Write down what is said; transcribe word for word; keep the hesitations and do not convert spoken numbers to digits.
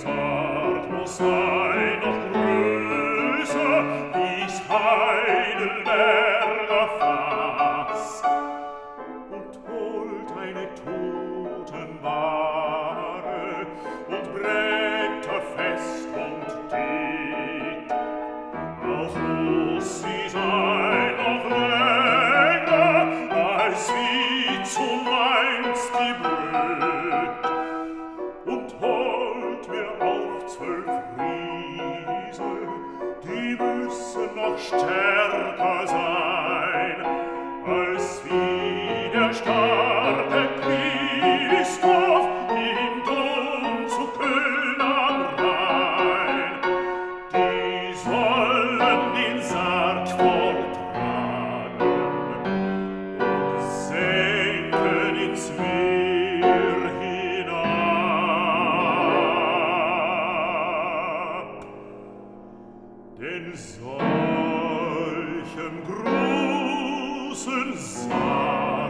Zart muss sein noch größer, wie's Heidelberger Fass, und holt eine Totenware und Bretter fest und dick. Auch muss sie sein noch länger, als wie zu Mainz die Brück, und holt mir auch zwölf Riese, die müssen noch stärker sein, als wie der starke Christoph im Dom zu Köln am Rhein. Die sollen den Sarg vortragen und senken ins Meer hinab. Denn solchem großen Sarg